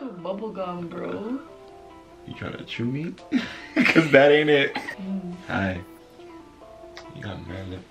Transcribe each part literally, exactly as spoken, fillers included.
bubble gum, bro. You trying to chew me? Cause that ain't it. Mm. Hi. You got mad lip.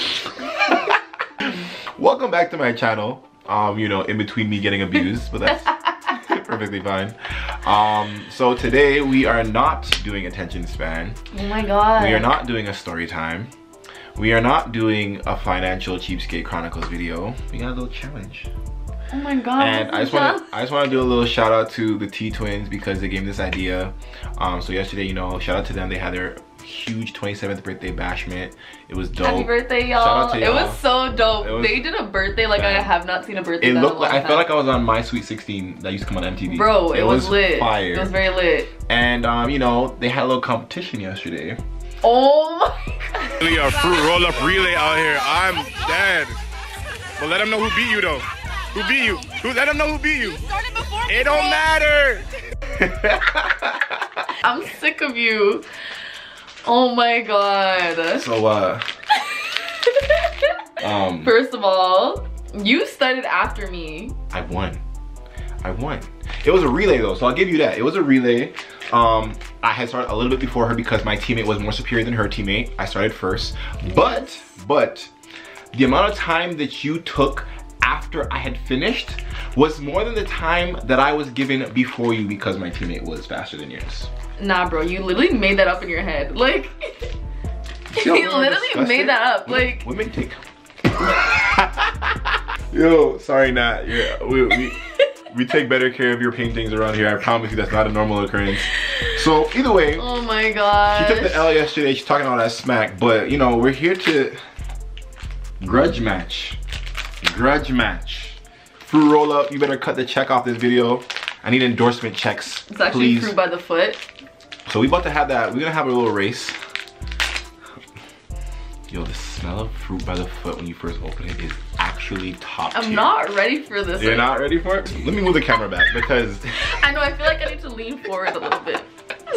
Welcome back to my channel. Um, you know, in between me getting abused, but that's perfectly fine. Um, so today we are not doing attention span. Oh my god. We are not doing a story time. We are not doing a financial cheapskate chronicles video. We got a little challenge. Oh my god. And I just want to I just want to do a little shout out to the T twins because they gave me this idea. Um, so yesterday, you know, shout out to them. They had their huge twenty-seventh birthday bashment. It was dope. Happy birthday, y'all. It was so dope. Was, they did a birthday like man. I have not seen a birthday. It that looked like I time. felt like I was on My Sweet sixteen that used to come on M T V. Bro, it, it was, was lit. Fire. It was very lit. And um, you know, they had a little competition yesterday. Oh my god. Really a fruit roll up relay out here. I'm dead. But let them know who beat you though. Who beat you? Who, let them know who beat you. you it don't matter. I'm sick of you. Oh my god. So uh um first of all, you started after me. I won. I won. It was a relay though, so I'll give you that. It was a relay. Um I had started a little bit before her because my teammate was more superior than her teammate. I started first. But but the amount of time that you took after I had finished was more than the time that I was given before you because my teammate was faster than yours. Nah, bro, you literally made that up in your head. Like, you literally made that up. Like, women take. Yo, sorry, Nat. Yeah, we, we we take better care of your paintings around here. I promise you, that's not a normal occurrence. So either way, oh my god, she took the L yesterday. She's talking all that smack, but you know, we're here to grudge match. Grudge match. Fruit roll up. You better cut the check off this video. I need endorsement checks. It's actually please. Fruit by the foot. So we about to have that. We're gonna have a little race. Yo, the smell of fruit by the foot when you first open it is actually top tier. I'm not ready for this. You're not ready for it? Let me move the camera back because I know. I feel like I need to lean forward a little bit.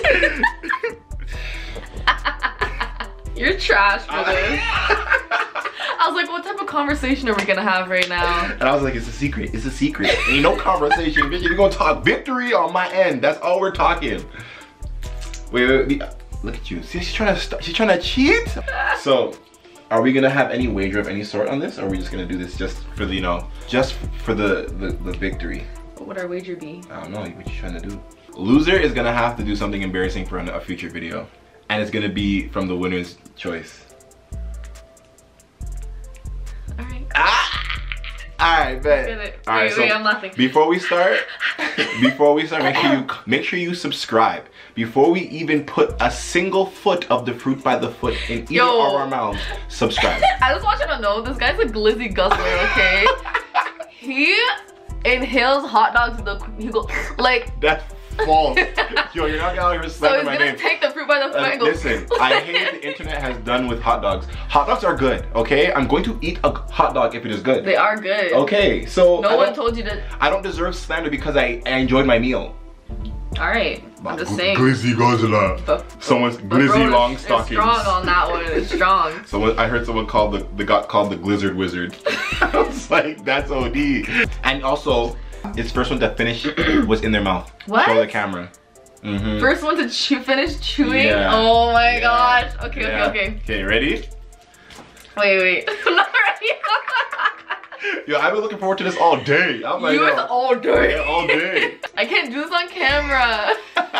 You're trash for this. I was like, what type of conversation are we gonna have right now? And I was like, it's a secret, it's a secret. Ain't no conversation, bitch. We're gonna talk victory on my end. That's all we're talking. Wait, wait, wait. Look at you. See, she's trying to st she's trying to cheat. So, are we gonna have any wager of any sort on this, or are we just gonna do this just for the, you know, just for the the, the victory? What would our wager be? I don't know. What you trying to do? Loser is gonna have to do something embarrassing for a future video, and it's gonna be from the winner's choice. Alright, bet. Alright, wait, so wait, I'm laughing. Before we start, before we start, make sure you make sure you subscribe. Before we even put a single foot of the fruit by the foot in either Yo. of our mouths, subscribe. I just want you to know this guy's a glizzy guzzler, okay? He inhales hot dogs with the he go like that's false. Yo, you're not gonna respect so he's my gonna name. take the fruit by the foot Uh, and go listen, I hate the internet has done with hot dogs. Hot dogs are good, okay? I'm going to eat a hot dog if it is good. They are good. Okay, so no one told you to. I don't deserve slander because I, I enjoyed my meal. Alright, I'm just saying. Glizzy guzzler. Someone's glizzy long it's, stockings. It's strong on that one. It's strong. Someone, I heard someone called the the got called the Glizzard Wizard. I was like, that's O D. And also, his first one to finish was in their mouth. What? Show the camera. Mm-hmm. First one to chew, finish chewing. Yeah. Oh my Yeah. gosh. Okay, Yeah. okay, okay. Okay, ready? Wait, wait. I'm not ready. Yo, I've been looking forward to this all day. I'm like, you yo, was all day. yeah, all day. I can't do this on camera.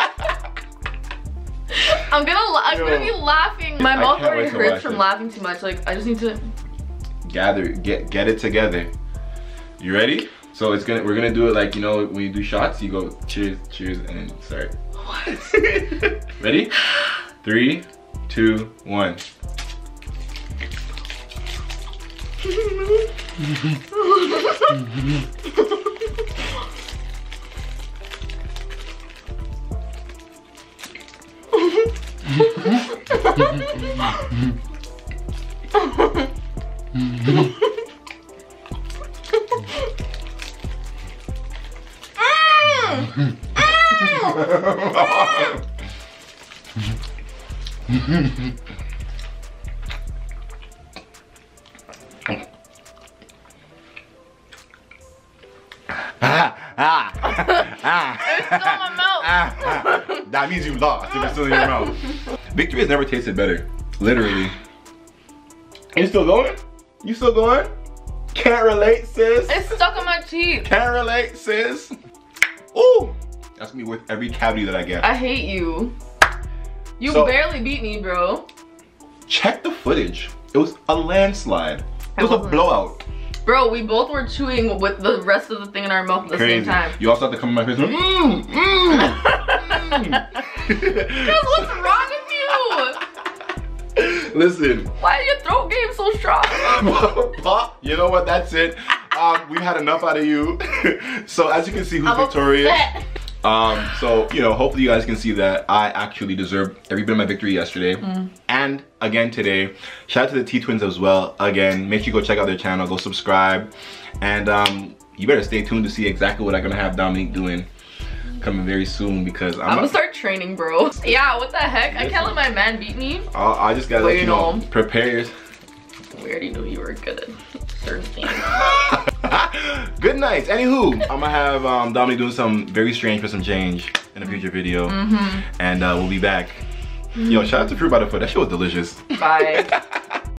I'm gonna, I'm Yo. gonna be laughing. My I mouth can't already wait to hurts watch from it. laughing too much. Like I just need to Gather, get get it together. You ready? So it's gonna we're gonna do it like, you know, when you do shots, you go cheers, cheers, and then start. What? Ready? Three, two, one. Ah, ah. It's still in my mouth. That means you lost if it's still in your mouth. Victory has never tasted better. Literally. You still going? You still going? Can't relate, sis. It's stuck in my teeth. Can't relate, sis. Ooh. That's gonna be worth every cavity that I get. I hate you. You So- barely beat me, bro. Check the footage. It was a landslide. It was a blowout. Bro, we both were chewing with the rest of the thing in our mouth at the Crazy. same time. You also have to come in my face. Mmm, mmm, mmm. Cause what's wrong with you? Listen. Why is your throat game so strong? Pop, you know what? That's it. Um, we've had enough out of you. So as you can see, who's I'm victorious. upset. Um, so, you know, hopefully you guys can see that I actually deserved every bit of my victory yesterday. Mm. And again today. Shout out to the T-Twins as well. Again, make sure you go check out their channel, go subscribe. And um, you better stay tuned to see exactly what I'm gonna have Dominique doing coming very soon, because I'm, I'm gonna start training, bro. Yeah, what the heck? I can't let my man beat me. I'll, I just gotta Well, let you you know, know. prepare yours. We already knew you were good at certain things. Good night. Anywho, I'm gonna have um, Dominique doing something very strange for some change in a future video. Mm-hmm. And uh, we'll be back. Yo, shout out to Fruit by the Foot. That shit was delicious. Bye.